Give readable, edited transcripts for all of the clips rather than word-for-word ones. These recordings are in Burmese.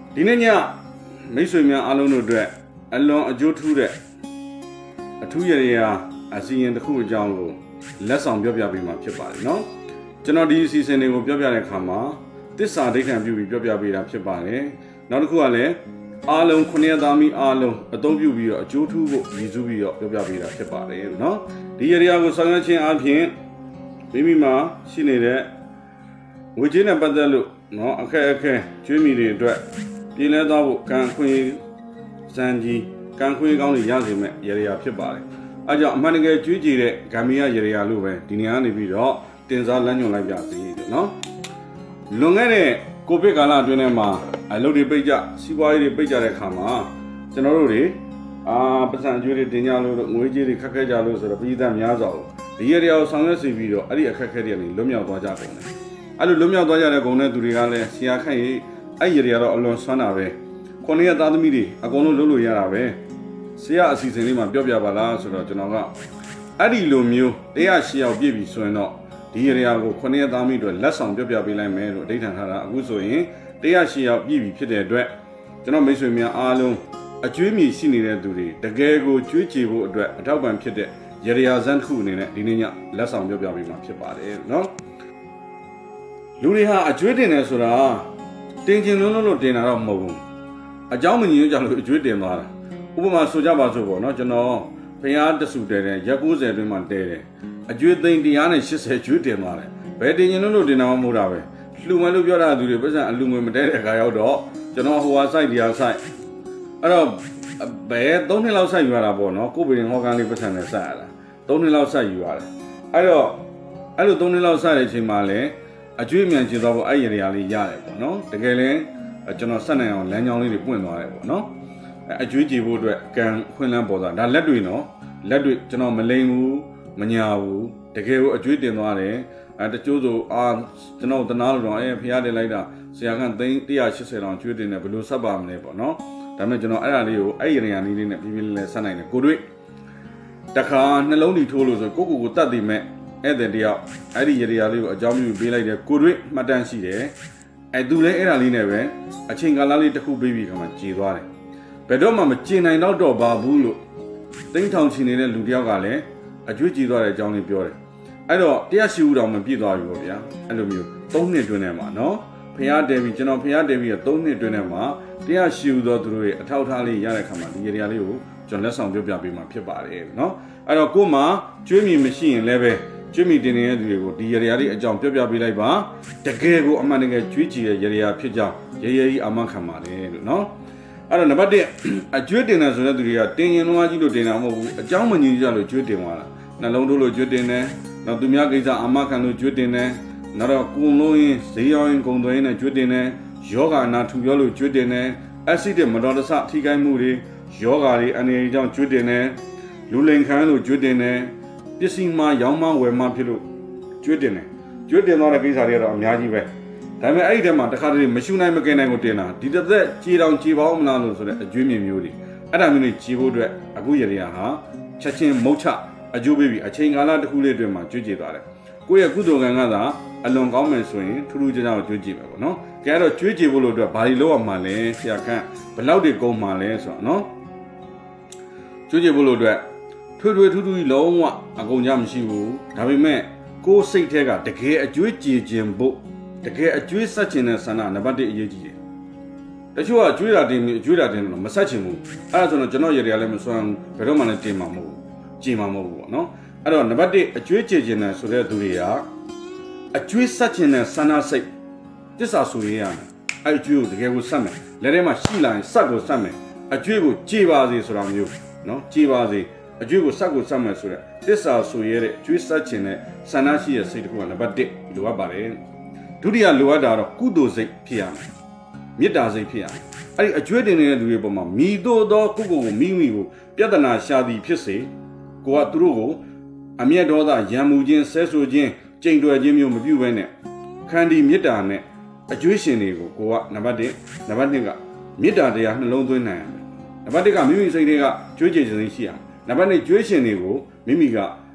ဒီနေ့ညမိတ်ဆွေများအားလုံးတို့အတွက်အလွန်အကျိုးထူးတဲ့အထူးရည်ရာအစီရင်တစ်ခုအကြောင်းကိုလက်ဆောင်ပြောပြပေးမှာဖြစ်ပါတယ်နော်ကျွန်တော်ဒီအစီအစဉ်တွေကိုပြောပြတဲ့အခါမှာသစ္စာဒိဋ္ဌံပြုပြီးပြောပြပေးတာဖြစ်ပါတယ်နောက်တစ်ခုကလည်းအားလုံး9ရက်သားမိအားလုံးအသုံးပြုပြီးတော့အကျိုးထူးဖို့ရည်စူးပြီးတော့ပြောပြပေးတာဖြစ်ပါတယ်နော်ဒီရည်ရာကိုဆောင်ရွက်ခြင်းအပြင်မိမိမှာရှိနေတဲ့ငွေကြေးနဲ့ပတ်သက်လို့နော်အခက်ကျွေးမိတွေအတွက်ပြည်လဲသွားဖို့ကံခွင့်စံကြီးကံခွင့်ကောင်းတွေရစေမဲ့ရည်ရာဖြစ်ပါတယ်အဲကြောင့်အမှန်တကယ်ကျွေးကြည်တဲ့ဂမ်ဘီယာရည်ရာလို့ပဲဒီနေရာနေပြီးတော့တင်စားလမ်းညွှန်လိုက်ပြစီနော်လွန်ခဲ့တဲ့ကိုဗစ်ကာလအတွင်းထဲမှာအလုပ်တွေပိတ်ကြစီးပွားရေးတွေပိတ်ကြတဲ့အခါမှာကျွန်တော်တို့တွေပတ်စံအကျွေးတွေတင်ကြလို့ငွေကြေးတွေခက်ခဲကြလို့ဆိုတော့ပြည်သက်များစွာဒီရည်ရာကိုဆောင်ရွက်စီပြီးတော့အဲ့ဒီအခက်အခဲတွေကနေလွတ်မြောက်သွားကြကုန်တယ်အဲ့လိုလွတ်မြောက်သွားကြတဲ့ဂုဏ်တဲ့သူတွေကလည်းဆရာခန့်ရေးအဲ့ရည်ရာတော့အလွန်ဆွမ်းတာပဲ9ရက်သားသမီးတွေအကုန်လုံးလုပ်လို့ရတာပဲဆရာအစီအစဉ်လေးမှာပြောပြပါလားဆိုတော့ကျွန်တော်ကအဲ့ဒီလိုမျိုး108ယောက်ပြည့်ပြီဆိုရင်တော့ဒီရည်ရာကို9ရက်သားသမီးတွေလက်ဆောင်ပြောပြပေးလိုက်မယ်လို့အဓိဋ္ဌာန်ထားတာအခုဆိုရင်108ယောက်ပြည့်ပြီဖြစ်တဲ့အတွက်ကျွန်တော်မိတ်ဆွေများအားလုံးအကျွေးမြီရှိနေတဲ့သူတွေတကယ်ကိုကျွေးကြည်ဖို့အတွက်အထောက်ပံ့ဖြစ်တဲ့ရည်ရာဇန်တစ်ခုအနေနဲ့ဒီနေ့ညလက်ဆောင်ပြောပြပေးမှာဖြစ်ပါတယ်နော်လူတွေဟာအကျွေးတင်တယ်ဆိုတာတင်ကျင်လုံးလို့တင်တာတော့မဟုတ်ဘူးအเจ้าမကြီးကြောင့်လို့အကျွေးတင်သွားတာဥပမာဆိုကြပါစို့ပေါ့နော်ကျွန်တော်ဖျားတဆူတဲတယ်ရက်90အတွင်းမှာတဲတယ်အကျွေးသိန်း180ကျွေးတင်သွားတယ်ဘယ်တင်ကျင်လုံးလို့တင်တာမှမဟုတ်တာပဲလှူမယ်လို့ပြောတာသူတွေပတ်စံအလှူငွေမတဲတဲ့အခါရောက်တော့ကျွန်တော်ဟိုဟာစိုက်ဒီဟာစိုက်အဲ့တော့ဘယ်3နှစ်လောက်စိုက်ယူရတာပေါ့နော်ကိုယ်ပင်ဟောကန်းလေးပတ်စံနဲ့စိုက်ရတာ3နှစ်လောက်စိုက်ယူရတယ်အဲ့တော့အဲ့လို3နှစ်လောက်စိုက်တဲ့အချိန်မှာလည်းအကျွေးမြန်ကျသွားဖို့အဲ့ရည်ရလေးရတယ်ပေါ့နော်တကယ်လည်းကျွန်တော်ဆက်နိုင်အောင်လမ်းကြောင်းလေးတွေပွင့်သွားတယ်ပေါ့နော်အကျွေးကြည့်ဖို့အတွက်ကံခွင့်လန်းပေါ်သွားဒါလက်တွေနော်လက်တွေကျွန်တော်မလိမ်ဘူးမညာဘူးတကယ်ကိုအကျွေးတင်သွားတယ်တချို့ဆိုကျွန်တော်တနာလို့တော့ဖျားတင်လိုက်တာဆရာကသိန်း180တောင်ကျွေးတင်တယ်ဘယ်လိုဆက်ပါမလဲပေါ့နော်ဒါပေမဲ့ကျွန်တော်အဲ့ဒါလေးကိုအဲ့ရည်ရလေးနဲ့ပြပြလေးလေးဆက်နိုင်တယ်ကိုတွေ့တခါနှလုံးဒီထိုးလို့ဆိုကိုတတ်တည်မဲ့ဧည့်သည်တယောက်အဲ့ဒီရည်ရလေးကိုအကြောင်းပြုပေးလိုက်တယ်ကိုတွေ့မှတ်တမ်းရှိတယ်အဲ့သူလည်းအဲ့ဒါလေးနဲ့ပဲအချိန်ကာလလေးတစ်ခုပေးပြီးခါမှကြေသွားတယ်ဘယ်တော့မှမကြေနိုင်တော့ပါဘူးလို့သိန်းထောင်ချီနေတဲ့လူတယောက်ကလည်းအကျွေးကြေသွားတဲ့အကြောင်းလေးပြောတယ်အဲ့တော့180ဦးတောင်မပြည့်သွားပြီပေါ့ဗျာအဲ့လိုမျိုး3နှစ်တွင်းထဲမှာနော်ဖျားတယ်ပြီးကျွန်တော်ဖျားတယ်ပြီး3နှစ်တွင်းထဲမှာ180ဦးသောသူတို့ရဲ့အထောက်အထားလေးရတဲ့ခါမှာဒီရည်ရလေးကိုကျွန်တော်လက်ဆောင်ပြောပြပေးမှာဖြစ်ပါတယ်နော်အဲ့တော့ကို့မှာကျွေးမြီမရှိရင်လည်းပဲကျွေးမြီတင်နေတဲ့သူတွေကိုဒီရည်ရလေးအကြောင်းပြောပြပေးလိုက်ပါတကယ်ကိုအမှန်တကယ်ကျွေးကြည့်တဲ့ရည်ရဖြစ်ကြောင်းရေရေကြီးအမှန်ခံပါတယ်လို့နော်အဲ့တော့နံပါတ်1အကျွေးတင်တယ်ဆိုတဲ့သူတွေကတင်ရင်လုံးကြီးလို့တင်တာမဟုတ်ဘူးအကြောင်းမညီကြလို့ကျွေးတင်သွားတာနှလုံးထိုးလို့ကျွေးတင်တယ်နောက်သူများကိစ္စအမှန်ခံလို့ကျွေးတင်တယ်နောက်တော့ကုံလုံးရင်ဈေးရောင်းကုံသွင်းနဲ့ကျွေးတင်တယ်ယောဂနာထူပြောလို့ကျွေးတင်တယ်အက်ဆစ်တွေမတော်တဆထိခိုက်မှုတွေယောဂတွေအနေအကြောင်းကျွေးတင်တယ်လူလိန်ခမ်းလို့ကျွေးတင်တယ်ပစ္စည်းမှရောင်းမှဝယ်မှဖြစ်လို့ကျွေးတင်တယ်ကျွေးတင်သွားတဲ့ကိစ္စတွေကတော့အများကြီးပဲဒါပေမဲ့အဲ့ဒီထဲမှာတခါတည်းမရှုနိုင်မကင်နိုင်ကိုတင်တာဒီတစ်သက်ကြေတောင်ကြေပေါင်းမလားလို့ဆိုတဲ့အကျွေးမြင်မျိုးတွေအဲ့ဒါမျိုးတွေကြေဖို့အတွက်အခုရည်ရဟာချက်ချင်းမုတ်ချအကျိုးပေးပြီးအချိန်ကာလတစ်ခုလေးအတွင်းမှာကျွေးကြေသွားတယ်ကိုယ့်ရဲ့ကုသိုလ်ကံကသာအလွန်ကောင်းမယ်ဆိုရင်ထူးထူးခြားခြားကိုကျွေးကြည့်မယ်ပေါ့နော်။ကြဲတော့ကျွေးကြည့်ဖို့လို့အတွက်ဘာတွေလုပ်ရမှာလဲဆရာခန့်ဘယ်လောက်တွေကုန်မှာလဲဆိုတော့နော်။ကျွေးကြည့်ဖို့လို့အတွက်ထွေထူးထူးကြီးလုံးဝအကုန်ကြမရှိဘူး။ဒါပေမဲ့ကိုယ်စိတ်ထဲကတကယ်အကျွေးကြည်ခြင်းဖို့တကယ်အကျွေးဆက်ခြင်းတဲ့ဆန္ဒနံပါတ်1အရေးကြီးတယ်။တချို့ကကျွေးတာတင်ပြီးအကျွေးတာတင်တော့မဆက်ချင်ဘူး။အဲ့ဒါဆိုတော့ကျွန်တော်ရည်ရလည်းမစွမ်းဘူးဘယ်တော့မှလည်းတင်မှာမဟုတ်ဘူး။ကြည်မှာမဟုတ်ဘူးပေါ့နော်။အဲ့တော့နံပါတ်1အကျွေးကြည်ခြင်းတဲ့ဆိုတဲ့သူတွေကအကျွေးဆက်ခြင်းနဲ့ဆန္ဒစိတ်တစ္ဆာဆိုရရမယ်အဲ့အကျွေးကိုတကယ်ကိုဆက်မယ်လက်ထဲမှာရှိလာရင်ဆက်ကိုဆက်မယ်အကျွေးကိုကြေပါစေဆိုတာမျိုးနော်ကြေပါစေအကျွေးကိုဆက်ကိုဆက်မယ်ဆိုတဲ့တစ္ဆာဆိုရတဲ့အကျွေးဆက်ခြင်းနဲ့ဆန္ဒရှိတဲ့စိတ်တစ်ခုကနံပါတ်1လိုအပ်ပါတယ်ဒုတိယလိုအပ်တာတော့ကုသိုလ်စိတ်ဖြစ်ရမယ်မေတ္တာစိတ်ဖြစ်ရမယ်အဲ့ဒီအကျွေးတင်နေတဲ့လူတွေပေါ်မှာမိတို့သောကိုကိုမိကိုပြဿနာရှာသည်ဖြစ်စေကိုကသူတို့ကိုအမျက်ဒေါသရံမှုခြင်းဆဲဆိုခြင်းကျိန်တွယ်ခြင်းမျိုးမပြုဘဲနဲ့ခန္တီမေတ္တာနဲ့အကျွေးရှင်တွေကိုကိုကနံပါတ်1နံပါတ်2ကမေတ္တာတရားနှလုံးသွင်းနိုင်ရမယ်နံပါတ်1ကမိမိစိတ်တွေကကျွေးကြည်ခြင်းရှိရမယ်နံပါတ်2ကျွေးရှင်တွေကိုမိမိက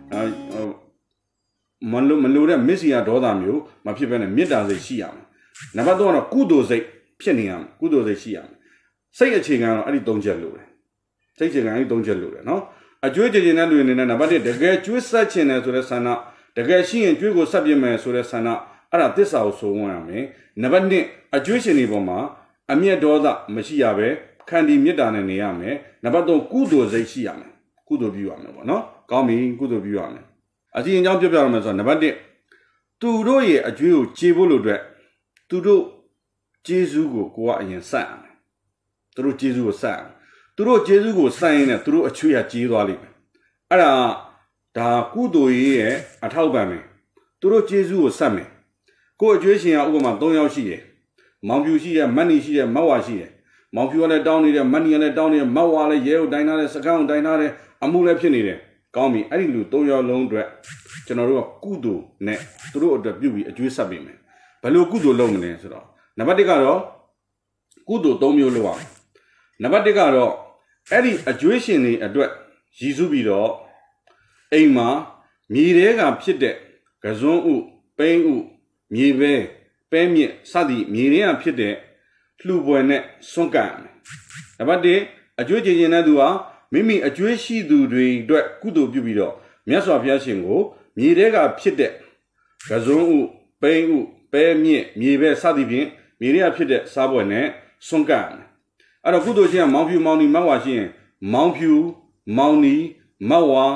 မလိုတဲ့မစ္စည်းရဒေါသမျိုးမဖြစ်ဘဲနဲ့မေတ္တာစိတ်ရှိရမယ်နံပါတ်3ကတော့ကုသိုလ်စိတ်ဖြစ်နေရမယ်ကုသိုလ်စိတ်ရှိရမယ်စိတ်အခြေခံတော့အဲ့ဒီ၃ချက်လို့တယ်စိတ်အခြေခံအဲ့ဒီ၃ချက်လို့တယ်နော်အကျွေးကြည်ကျင်တဲ့လူအနေနဲ့နံပါတ်1တကယ်ကျွေးဆက်ခြင်းတယ်ဆိုတဲ့ဆန္ဒတကယ်ရှိရင်ကျွေးကိုဆက်ပြမယ်ဆိုတဲ့ဆန္ဒအဲ့ဒါသစ္စာကိုဆိုဝင်ရမယ်နံပါတ်2အကျွေးရှင်တွေပေါ်မှာအမျက်ဒေါသမရှိရပဲခန္တီမေတ္တာနဲ့နေရမယ်နံပါတ်3ကုသိုလ်စိတ်ရှိရမယ်ကုသိုလ်ပြုရမယ်ပေါ့နော်ကောင်းပြီကုသိုလ်ပြုရမယ်အစီရင်ကြောင်းပြပြရမယ်ဆိုတော့နံပါတ်1သူတို့ရဲ့အကျွေးကိုကျေဖို့လို့အတွက်သူတို့ကျေးဇူးကိုကိုကအရင်ဆက်ရမယ်သူတို့ကျေးဇူးကိုဆက်ရမယ်သူတို့ကျေးဇူးကိုဆက်ရင်လည်းသူတို့အချွေးရကျေးသွားလိမ့်မယ်အဲ့ဒါကုသိုလ်ရေးရဲ့အထောက်ပံ့မယ်သူတို့ကျေးဇူးကိုဆက်မယ်ကိုအကျွေးရှင်ကဥပမာ3ယောက်ရှိတယ်မောင်ဖြူရှိတယ်မတ်နီရှိတယ်မတ်ဝါရှိတယ်မောင်ဖြူကလည်းတောင်းနေတယ်မတ်နီကလည်းတောင်းနေတယ်မတ်ဝါလည်းရဲကိုတိုင်းထားတယ်စကန်းကိုတိုင်းထားတယ်အမှုလည်းဖြစ်နေတယ်ကောင်းပြီအဲ့ဒီလူ3ယောက်လုံးအတွက်ကျွန်တော်တို့ကကုသိုလ်နဲ့သူတို့အတွက်ပြုပြီးအကျွေးဆက်ပေးမယ်ဘယ်လိုကုသိုလ်လုပ်မလဲဆိုတော့နံပါတ်1ကတော့ကုသိုလ်3မျိုးလုပ်အောင်နံပါတ်1ကတော့အဲ့ဒီအကျွေးရှင်တွေအတွက်ရည်စူးပြီးတော့အိမ်မှာမြေတဲကဖြစ်တဲ့ကစွန်းဥပိန်းဥမြေပဲမြင့်စသည်မြေထဲကဖြစ်တဲ့လှူပွဲနဲ့စွန့်ကပ်ရမယ်နံပါတ်1အကျွေးကြင်တဲ့သူဟာမိမိအကျွေးရှိသူတွေအတွက်ကုသိုလ်ပြုပြီးတော့မြတ်စွာဘုရားရှင်ကိုမြေထဲကဖြစ်တဲ့ကစွန်းဥပိန်းဥပဲမြင့်မြေပဲစသည်ဖြင့်မြေထဲကဖြစ်တဲ့စားပွဲနဲ့စွန့်ကပ်ရမယ်အဲ့တော့ကုသိုလ်ရှင်ကမောင်ဖြူမောင်နီမတ်ဝါရှိရင်မောင်ဖြူမောင်နီမတ်ဝါ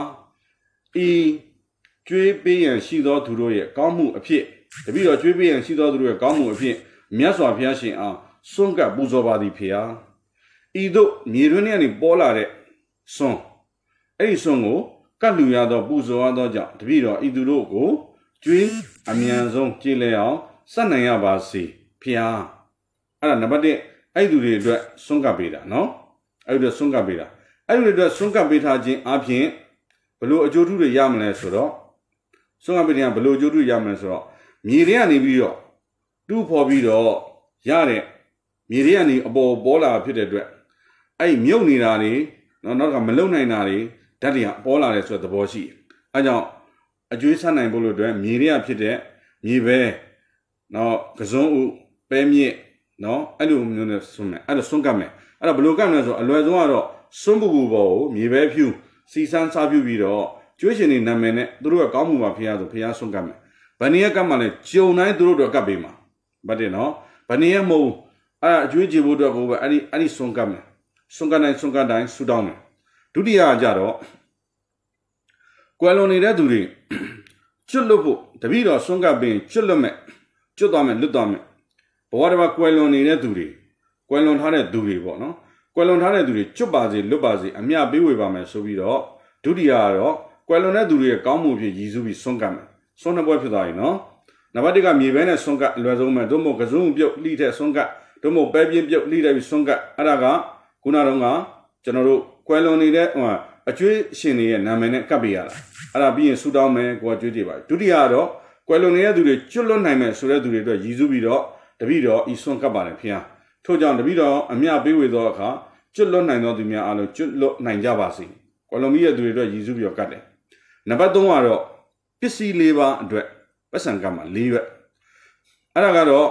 ကျွေးပေးရန်ရှိသောသူတို့ရဲ့ကောင်းမှုအဖြစ်တပည့်တော်ကျွေးပေးရန်ရှိသောသူတို့ရဲ့ကောင်းမှုအဖြစ်မြတ်စွာဘုရားရှင်အားစွန့်ကပ်ပူဇော်ပါသည်ဖေဟာဤသို့မြေတွင်းထဲကနေပေါ်လာတဲ့စွန့်အဲ့ဒီစွန့်ကိုကတ်လူရသောပူဇော်ရသောကြောင့်တပည့်တော်ဤသူတို့ကိုကျွေးအမြန်ဆုံးကြည်လည်အောင်စက်နိုင်ရပါစေဖေဟာအဲ့ဒါနံပါတ်1အဲ့ဒီသူတွေအတွက်စွန့်ကပ်ပေးတာနော်အဲ့ဒီအတွက်စွန့်ကပ်ပေးတာအဲ့ဒီအတွက်စွန့်ကပ်ပေးထားခြင်းအပြင်ဘလို့အကျိုးထူးတွေရမလဲဆိုတော့စွန့်ကပ်ပေးခြင်းကဘလို့အကျိုးထူးရမလဲဆိုတော့မြေထဲကနေပြီးတော့တူးဖော်ပြီးတော့ရတဲ့မြေထဲကနေအပေါ်ပေါ်လာဖြစ်တဲ့အတွက်အဲ့မြုပ်နေတာတွေနောက်ကမလုံနိုင်တာတွေဓာတ်တွေကပေါ်လာတယ်ဆိုတဲ့သဘောရှိတယ်အဲကြောင့်အကျွေးဆက်နိုင်ဖို့လို့အတွက်မြေထဲကဖြစ်တဲ့မြေပဲကစွန်းဥပဲမြင့်အဲ့လိုမျိုးနဲ့စွန့်မယ်အဲ့ဒါစွန့်ကပ်မယ်အဲ့ဒါဘယ်လိုကပ်မလဲဆိုအလွယ်ဆုံးကတော့စွန့်ပူပေါ်ကိုမြေပဲဖြူစီစမ်းစားပြုပြီးတော့ကျွေးရှင်တွေနာမည်နဲ့သူတို့ကကောင်းမှုပါဖះဆိုဖះစွန့်ကပ်မယ်ဗဏီရကပ်မှလည်းဂျုံတိုင်းသူတို့တော့ကပ်ပေးမှာဗတ်တယ်နော်ဗဏီရမုံအဲ့အကျွေးကြည့်ဖို့အတွက်ကိုပဲအဲ့ဒီစွန့်ကပ်မယ်စွန့်ကပ်တိုင်းဆူတောင်းမယ်ဒုတိယကြတော့ကွယ်လွန်နေတဲ့သူတွေကျွတ်လွတ်ဖို့တပည့်တော်စွန့်ကပ်ပြီးကျွတ်လွတ်သွားမယ်လွတ်သွားမယ်ဘဝတစ်ပါးကွယ်လွန်နေတဲ့သူတွေကွယ်လွန်ထားတဲ့သူတွေပေါ့နော်ကွယ်လွန်ထားတဲ့သူတွေကျွတ်ပါစေလွတ်ပါစေအမျှပေးဝေပါမယ်ဆိုပြီးတော့ဒုတိယကတော့ကွယ်လွန်တဲ့သူတွေရဲ့ကောင်းမှုဖြစ်ရည်စူးပြီးစွန့်ကပ်မယ်စွန့်တဲ့ပွဲဖြစ်သွားပြီနော်နံပါတ်1ကမြေပဲနဲ့စွန့်ကပ်အလွယ်ဆုံးပဲတို့မို့ကစုံပြုတ်လှိတဲ့စွန့်ကပ်တို့မို့ပဲပြင်းပြုတ်လှိတဲ့ပြီးစွန့်ကပ်အဲ့ဒါကခုနတုန်းကကျွန်တော်တို့ကွယ်လွန်နေတဲ့အကျွေးရှင်တွေရဲ့နာမည်နဲ့ကပ်ပေးရတာအဲ့ဒါပြီးရင်ဆူတောင်းမယ်ကိုကကျွေးကြည့်ပါဒုတိယကတော့ကွယ်လွန်နေတဲ့သူတွေကျွတ်လွတ်နိုင်မယ်ဆိုတဲ့သူတွေအတွက်ရည်စူးပြီးတော့တပည့်တော်ဤစွန့်ကပ်ပါတယ်ဖေဟာထို့ကြောင့်တပည့်တော်အမျှပေးဝေသောအခါကျွတ်လွတ်နိုင်သောသူများအားလုံးကျွတ်လွတ်နိုင်ကြပါစေကွယ်လွန်ပြီးတဲ့သူတွေအတွက်ရည်စူးပြီးတော့ကပ်တယ်နံပါတ်3ကတော့ပစ္စည်း၄ပါးအတွက်ပတ်စံကပ်မှာ၄ရွက်အဲ့ဒါကတော့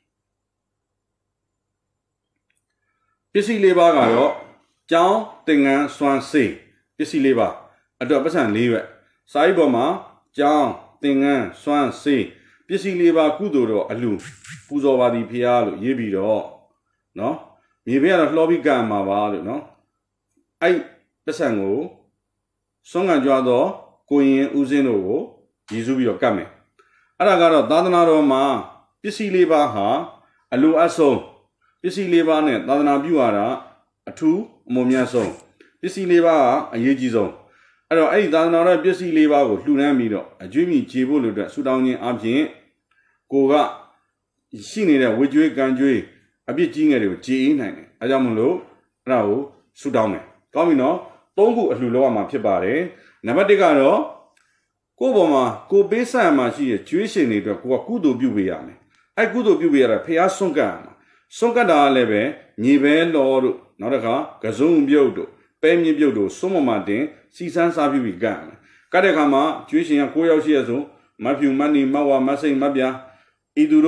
ပစ္စည်း၄ပါးကတော့ကျောင်းသင်္ကန်းစွမ်းစေးပစ္စည်း၄ပါးအတွက်ပတ်စံ၄ရွက်စာရေးပေါ်မှာကျောင်းသင်္ကန်းစွမ်းစေးပစ္စည်း၄ပါးကုသိုလ်တော်အလှပူဇော်ပါသည်ဖះလို့ရေးပြီးတော့နော်မြေဘေးကတော့လှော်ပြီးကံမှာပါလို့နော်အဲ့ပတ်စံကိုစွန့်ကံကြွားသောကိုရင်ဦးစင်းတို့ကိုရည်စူးပြီးတော့ကတ်မယ်အဲ့ဒါကတော့သာသနာတော်မှာပစ္စည်း၄ပါးဟာအလိုအပ်ဆုံးပစ္စည်း၄ပါးနဲ့သာသနာပြုရတာအထူးအမွန်မြတ်ဆုံးပစ္စည်း၄ပါးကအရေးကြီးဆုံးအဲ့တော့အဲ့ဒီသာသနာတော်ပစ္စည်း၄ပါးကိုလှူဒန်းပြီးတော့အကျွေးမြည်ကျေဖို့လို့အတွက်ဆူတောင်းခြင်းအပြင်ကိုကရှိနေတဲ့ဝေကျွေးကံကျွေးအပြစ်ကြီးငယ်တွေကိုကျေအေးနိုင်တယ်အဲကြောင့်မလို့အဲ့ဒါကိုဆူတောင်းမယ်ကောင်းပြီနော်၃ခုအလှူလောက်ရမှာဖြစ်ပါတယ်နံပါတ်1ကတော့ကိုယ့်ပေါ်မှာကိုပေးဆံမှာရှိတဲ့ကျွေးရှင်တွေအတွက်ကိုကကုသိုလ်ပြုပေးရမယ်အဲ့ကုသိုလ်ပြုပေးရတာဖះစွန့်ကပ်ရမှာစွန့်ကပ်တာလည်းပဲညီပဲလောတို့နောက်တစ်ခါကစုံပြုတ်တို့ပဲမြင့်ပြုတ်တို့စွန့်မမတင်စီစမ်းစားပြုပြီးကပ်ရမယ်ကပ်တဲ့အခါမှာကျွေးရှင်က9ယောက်ရှိရဆိုမဖြူမတ်နီမတ်ဝါမတ်စိန်မတ်ပြာဤသူတို့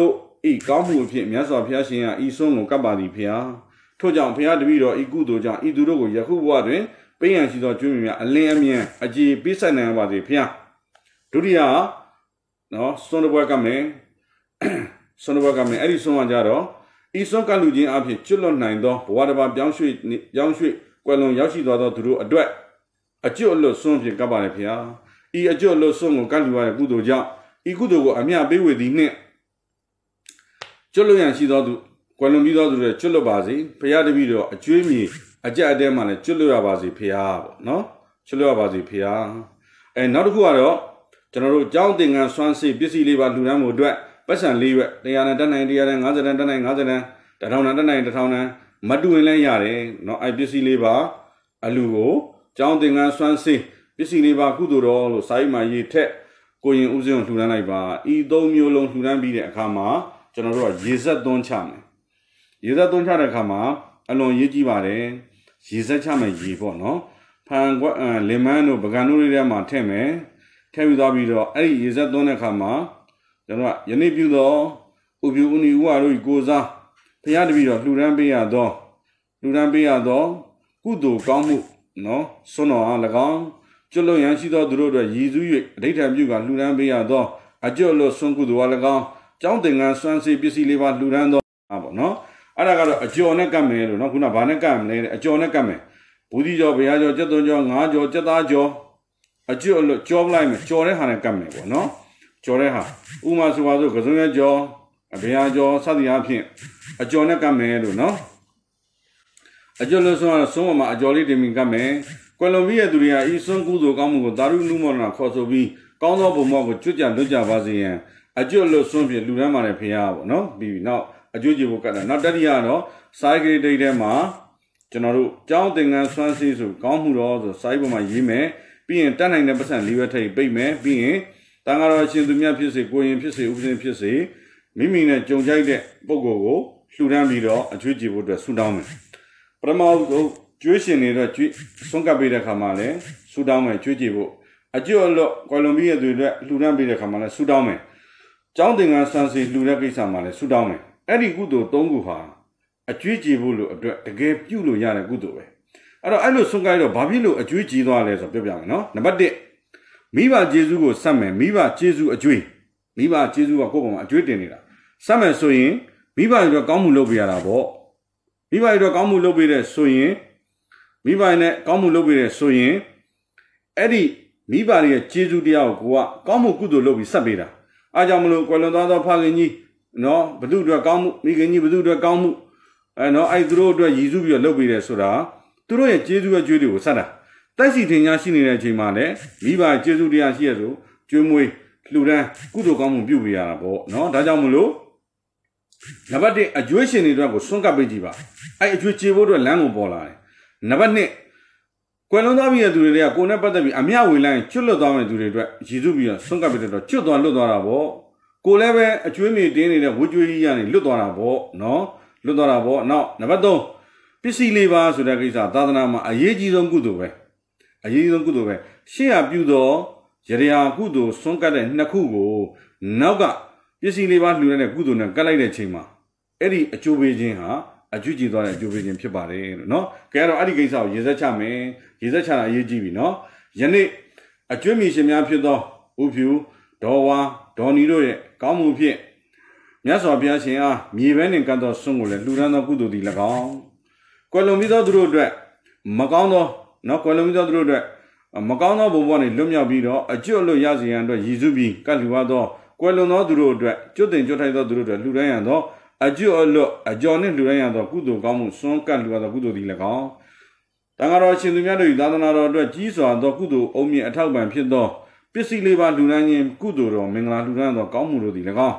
ဤကောင်းမှုအဖြစ်မြတ်စွာဘုရားရှင်ကဤဆုံးကိုကပ်ပါသည်ဖျားထို့ကြောင့်ဘုရားတပည့်တော်ဤကုသိုလ်ကြောင့်ဤသူတို့ကိုယခုဘဝတွင်ပိယံရှိသောကျွေးမြများအလင်းအမြန်အကြည်ပေးဆိုင်နိုင်ပါသည်ဖျားဒုတိယနော်စွန်တဘွက်ကမယ်စွန်တဘွက်ကမယ်အဲ့ဒီဆုံးကကြတော့ဤဆုံးကလူချင်းအဖြစ်ကျွတ်လွတ်နိုင်သောဘဝတစ်ပါးပြောင်းရွှေ့ကွယ်လွန်ရောက်ရှိသွားသောသူတို့အတွက်အကျွတ်အလွတ်ဆုံးဖြင့်ကပ်ပါလေဖျားဤအကျွတ်အလွတ်ဆုံးကိုကပ်လူရတဲ့ကုသိုလ်ကြောင့်ဤကုသိုလ်ကိုအမြတ်ပေးဝေသည်နှင့်ကျွတ်လွတ်ရန်ရှိသောသူကွယ်လွန်ပြီးသောသူတွေကျွတ်လွတ်ပါစေဘုရားတပည့်တော်အကျွေးမြေအကြက်အတဲမှလည်းကျွတ်လွတ်ရပါစေဖျားပေါ့နော်ကျွတ်လွတ်ရပါစေဖျားနောက်တစ်ခုကတော့ကျွန်တော်တို့ကြောင်းသင်္ကန်းစွမ်းစိပစ္စည်းလေးပါလှူဒန်းမှုအတွက်ပတ်စံ၄ရွက်100နဲ့တက်နိုင်100နဲ့50နဲ့တက်နိုင်50နဲ့1000နဲ့တက်နိုင်1000နဲ့မတူရင်လည်းရတယ်เนาะပစ္စည်းလေးပါအလူကိုကြောင်းသင်္ကန်းစွမ်းစိပစ္စည်းလေးပါကုသိုလ်တော်လို့စာရေးမှာရေးထက်ကိုရင်ဥစဉ်လှူဒန်းလိုက်ပါဤ၃မျိုးလုံးလှူဒန်းပြီးတဲ့အခါမှာကျွန်တော်တို့ကရေဆက်သွန်းချမယ်ရေဆက်သွန်းချတဲ့အခါမှာအလွန်ရေးကြည့်ပါတယ်ရေဆက်ချမယ်ရေပေါ့เนาะဖန်ကွက်လင်မန်းတို့ပကံတို့တွေထဲမှာထည့်မယ်ထည့်ပြီးသွားပြီးတော့အဲ့ဒီရေဆက်သွန်းတဲ့အခါမှာကျွန်တော်ကယနေ့ပြုသောဥပြုဥနီဥဝါတို့ကိုစားဘုရားတပည့်တော်လှူဒန်းပေးရသောကုသိုလ်ကောင်းမှုနော်စွန့်တော်အား၎င်းကျွတ်လွတ်ရန်ရှိသောသူတို့အတွက်ရည်စူး၍အဋ္ဌံပြုကလှူဒန်းပေးရသောအကျွတ်လွတ်စွန့်ကုသိုလ်အား၎င်းကျောင်းသင်္ကန်းစွမ်းစိပစ္စည်းလေးပါလှူဒန်းသောပေါ့နော်အဲ့ဒါကတော့အကျော်နဲ့ကတ်မယ်လို့နော်ခုနဘာနဲ့ကတ်မလဲအကျော်နဲ့ကတ်မယ်ဘူဒီကျော်ဘုရားကျော်ကျက်သွန်းကျော်ငါးကျော်ကျက်သားကျော်အကျွတ်လွတ်ကျော်လိုက်မယ်ကျော်တဲ့ဟာနဲ့ကတ်မယ်ပေါ့နော်ကျော်တဲ့ဟာဥမာဆိုပါစို့ကစုံရကျော်အဘရာကျော်စသည်အားဖြင့်အကျော်နဲ့ကတ်မယ်လို့နော်အကျော်လို့ဆိုတော့ဆုံးမမှာအကျော်လေးတင်ပြီးကတ်မယ်ကွယ်လွန်ပြီးတဲ့သူတွေကဤစွန့်ကုသိုလ်ကောင်းမှုကိုသာရုနုမောဒနာခေါ်ဆိုပြီးကောင်းသောဘုံမောကိုကျွတ်ကြလွတ်ကြပါစေရန်အကျော်လို့စွန့်ဖြင့်လူတန်းပါနဲ့ဖရားပေါ့နော်ပြီးနောက်အကျွတ်ကြီးကိုကတ်တာနောက်တတိယတော့စာရေးကိတိတ်ထဲမှာကျွန်တော်တို့ကျောင်းသင်္ကန်းစွမ်းစီဆိုကောင်းမှုတော်ဆိုစာရေးပေါ်မှာရေးမယ်ပြီးရင်တတ်နိုင်တဲ့ပတ်စံ၄ရွက်ထိပ်ပိတ်မယ်ပြီးရင်တန်ဃာတော်ရှင်သူမြတ်ဖြစ်စေကိုရင်ဖြစ်စေဥပဒေဖြစ်စေမိမိနဲ့ကြုံကြိုက်တဲ့ပုဂ္ဂိုလ်ကိုလှူဒန်းပြီးတော့အကျွေးကြည့်ဖို့အတွက်ဆုတောင်းမယ်ပထမဆုံးကျွေးရှင်တွေတော့ဆွန့်ကပ်ပေးတဲ့ခါမှာလည်းဆုတောင်းမယ်ကျွေးကြည့်ဖို့အကျွတ်အလွတ်ကွယ်လွန်ပြီးတဲ့သူတွေလှူဒန်းပေးတဲ့ခါမှာလည်းဆုတောင်းမယ်ကျောင်းသင်္ကန်းဆန်းစီလှူတဲ့ကိစ္စမှာလည်းဆုတောင်းမယ်အဲ့ဒီကုသိုလ်၃ခုဟာအကျွေးကြည့်ဖို့လို့အတွက်တကယ်ပြုလို့ရတဲ့ကုသိုလ်ပဲအဲ့လိုဆွန့်ကပ်တော့ဘာဖြစ်လို့အကျွေးကြည့်သွားလဲဆိုပြောပြမယ်နော်နံပါတ်1မိဘကျေးဇူးကိုစက်မယ်မိဘကျေးဇူးအကျွေးမိဘကျေးဇူးကကိုယ့်ပေါ်မှာအကျွေးတင်နေတာစက်မယ်ဆိုရင်မိဘတွေတော့ကောင်းမှုလုပ်ပေးရတာပေါ့မိဘတွေတော့ကောင်းမှုလုပ်ပေးတဲ့ဆိုရင်မိဘနဲ့ကောင်းမှုလုပ်ပေးတဲ့ဆိုရင်အဲ့ဒီမိဘတွေရဲ့ကျေးဇူးတရားကိုကကောင်းမှုကုသိုလ်လုပ်ပြီးဆက်ပေးတာအားကြောင့်မလို့ကွယ်လွန်သွားသောဖခင်ကြီးနော်ဘု து အတွက်ကောင်းမှုမိခင်ကြီးဘု து အတွက်ကောင်းမှုနော်အဲ့သူတို့အတွက်ရည်စူးပြီးတော့လုပ်ပေးတယ်ဆိုတာသူတို့ရဲ့ကျေးဇူးရဲ့ကြွေးတွေကိုဆက်တာတိုက်စီထင်ရှားရှိနေတဲ့အချိန်မှာလည်းမိဘကျေးဇူးတရားရှိရဆိုကျွေးမွေးလှူဒန်းကုသိုလ်ကောင်းမှုပြုပေးရတာပေါ့နော်ဒါကြောင့်မလို့နံပါတ်1အကျွေးရှင်တွေအတွက်ကိုစွန့်ကပ်ပေးကြည့်ပါအဲ့အကျွေးကျေဖို့အတွက်လမ်းကိုပေါ်လာတယ်နံပါတ်2ကွယ်လွန်သွားပြီးတဲ့သူတွေကကိုယ်နဲ့ပတ်သက်ပြီးအမျှဝေလိုက်ကျွတ်လွတ်သွားမယ့်သူတွေအတွက်ရည်စူးပြီးတော့စွန့်ကပ်ပေးတော့ကျွတ်သွားလွတ်သွားတာပေါ့ကိုယ်လည်းပဲအကျွေးမြေတင်းနေတဲ့ဝှကျွေးကြီးကနေလွတ်သွားတာပေါ့နော်လွတ်သွားတာပေါ့နောက်နံပါတ်3ပစ္စည်းလေးပါဆိုတဲ့ကိစ္စသာသနာမှာအရေးကြီးဆုံးကုသိုလ်ပဲအရေးကြီးဆုံးကုသိုလ်ပဲရှေ့ကပြုသောရရာကုသိုလ်စွန့်ကပ်တဲ့နှစ်ခုကိုနောက်ကပစ္စည်းလေးပါလှူတဲ့ကုသိုလ်နဲ့ကတ်လိုက်တဲ့ချိန်မှာအဲ့ဒီအကျိုးပေးခြင်းဟာအကျွတ်ကြည်သွားတဲ့အကျိုးပေးခြင်းဖြစ်ပါတယ်လို့နော်ကဲတော့အဲ့ဒီကိစ္စကိုရေစက်ချမယ်ရေစက်ချတာအရေးကြီးပြီနော်ယနေ့အကျွတ်မြရှင်များဖြစ်သောဥဖြူဒေါ်ဝါဒေါ်နီတို့ရဲ့ကောင်းမှုဖြင့်မြတ်စွာဘုရားရှင်အားမြေပဲနှင့်ကတ်သောဆွန့်ကိုလည်းလှူဒန်းသောကုသိုလ်သည်၎င်းကွယ်လွန်ပြီးသောသူတို့အတွက်မကောင်းသောနော်ကွယ်လွန်ပြီးသောသူတို့အတွက်မကောင်းသောဘုံဘဝနှင့်လွတ်မြောက်ပြီးတော့အကျွတ်လွတ်ရစေရန်အတွက်ရည်စူးပြီးကတ်လှူရသောကွယ်လွန်သောသူတို့အတွက်ကျွတ်တင်ကျွတ်ထိုက်သောသူတို့အတွက်လှူဒန်းရသောအကျွတ်အလွတ်အကျော်နှင့်လှူဒန်းရသောကုသိုလ်ကောင်းမှုစွန့်ကတ်လှူရသောကုသိုလ်သည်၎င်းတန်ဃာတော်ရှင်သူများတို့၏သာသနာတော်အတွက်ကြီးစွာသောကုသိုလ်အုံမြင့်အထောက်ပံ့ဖြစ်သောပစ္စည်းလေးပါလှူဒန်းခြင်းကုသိုလ်တော်မင်္ဂလာလှူဒန်းသောကောင်းမှုတို့သည်၎င်း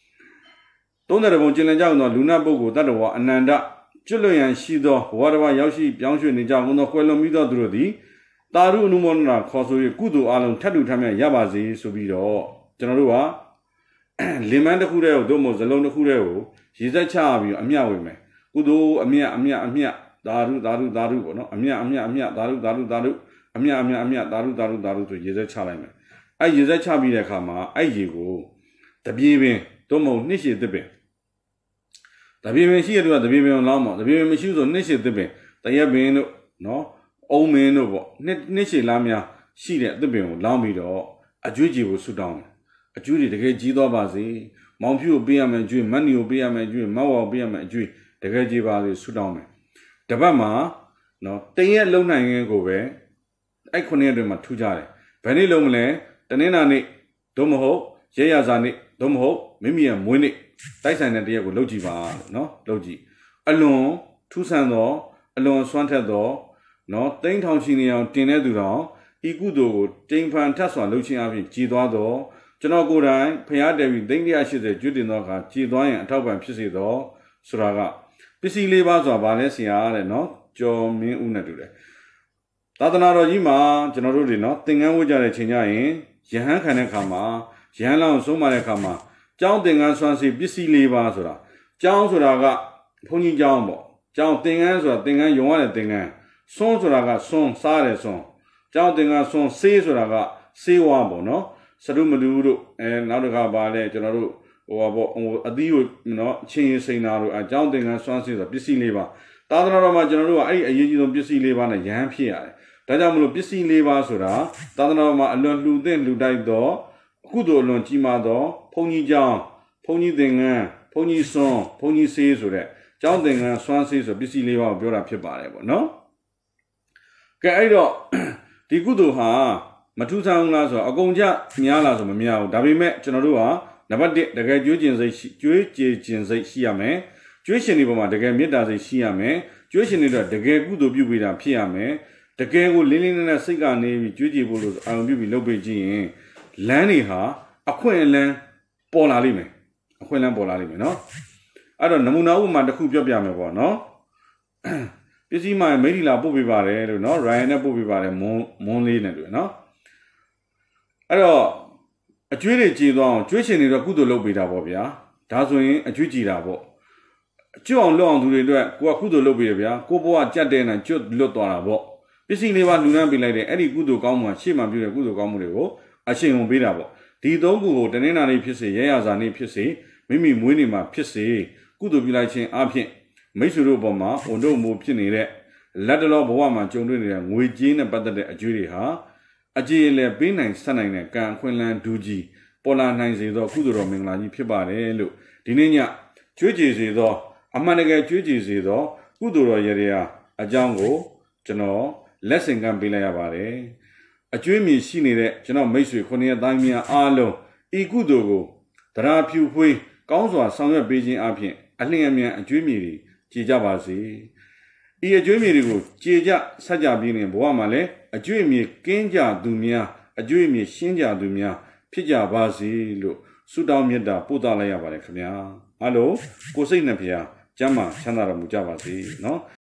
30ဘုံကျင်လည်ကြသောလူနာပုဂ္ဂိုလ်တတ္တဝါအနန္တကျွတ်လွတ်ရန်ရှိသောဘဝတစ်ပါးရောက်ရှိပြောင်းရွှေ့နေကြကုန်သောကွယ်လွန်ပြီးသောသူတို့သည်တာရုအနုမောဒနာခေါ်ဆို၍ကုသိုလ်အလုံးထပ်တူထပ်မြတ်ရပါစေဆိုပြီးတော့ကျွန်တော်တို့ကလင်မန်းတစ်ခုတည်းကိုတို့မို့ဇလုံးတစ်ခုတည်းကိုရေစက်ချပြီးအမျှဝေမယ်ကုသိုလ်အမျှသာရုပေါ့နော်အမျှသာရုအမျှသာရုဆိုရေစက်ချလိုက်မယ်အဲ့ရေစက်ချပြီးတဲ့အခါမှာအဲ့ရေကိုတပြေးပင်တို့မို့နှစ်ရှည်သစ်ပင် The baby she had the baby on Lama, the baby shoes on Nishi the bay, the Yabin, no, old man over, Nishi Lamia, she at the bin, Lami or a Juji will sit down. A Judy the great Gido Bazi, Montpu be a man, money will be a man, Mawa be a man, the great Jiba sit down. The Bama, no, 10 years long and go away. I couldn't do my 2 jari. Penny Lomle, the Nena, Domo, Jayazani, Domo, Mimi and Winnie. Tyson and Diego Logiva, no, Logi. Alone, 2 sando, alone Swantado, no, 10,000 Tinedura, Igudo, Timpan Taswa, Luciavi, Gidoado, Janogurai, Paya David, Dindia Shide, Judinoka, Gidoyan, and Tauban Pisido, Suraga. Pisi Libas of Valencia, and no, Joe Min Unadure. Tatanaro Yima, Janarudi, no, Tingamuja Chinain, Jahan Kanakama, Jahan Somarekama. John Dingan Swansea, busy labor, Sura. John Suraga, Pony Jambo. John Dingan, or Dingan, you want a Dingan. Son Suraga, son, Sare son. John Dingan, son, say Suraga, say Wambo, no? Sadumaduru, and Naduga Bale, General, or a deal, no, change say now, a John Dingan Swansea, busy labor. Tadanama General, I use busy labor and a yam here. Tadamu busy labor, Sura. Tadanama, alone, Luden, Ludai door. Kudo Lonchimado, Pony John, Pony Dingan, Pony Son, Pony says with it. John Dingan, Swan says a busy liver, build up your body, no? Kaido, the Gudu ha, Matusa Lazo, Agonja, Mialas of Miao, Dabime, Generua, never did the guy Jujian say Siame, Jewish Niboma, the guy Mida say Siame, Jewish Nida, the guy Gudu Bubida Piame, the guy who Lilin and a cigar name, Juji Bulus, and Bubi Lobe. Lanny ha, a queen Polalime, a queen Polalime, no? I don't know now, man, the coop yammer, no? This is my Medila Bobby Vare, no? Ryan Bobby Vare, Monley, no? I don't a Judy Gidon, Juition is a good lobby, Bobia, that's when a Juji Dabo. John long to the Guacudo Lobia, Coboa Jaden and Jud Lotonabo. This is never do not be like any good common, she might be a good common. I say on Bidabo. The Dogo, the Nena Pissy, Yazani Pissy, Mimi Winima Pissy, good to be like Apin, Mesuru Boma, or no more pinny. Ladalo Boma, John William, with Jean about the Judy ha. A jail bin and Sanine, Can Quinlan 2G, Pola 90, Kudro Mingla, Pibare, look. Dinina, Juji though, a manager Juji though, Kudro Yeria, a Jango, Jano, Lessing can be like a A dreamy seen it, General Mason, Conia Damia, Arlo, E. Gudogo, Tarapu Hui, Gauswa, somewhere Beijing Apien, Alingamia, and Dreamy, Jijabasi. E. a dreamy, Jija, Sajabin, Boamale, a dreamy, Kenja Dumia, a dreamy, Shinja Dumia, Pija Basi, Sudan Meda, Pudalaya Barekamia. Hello, Cosina Pia, Jama, Chanara Mujabasi, no?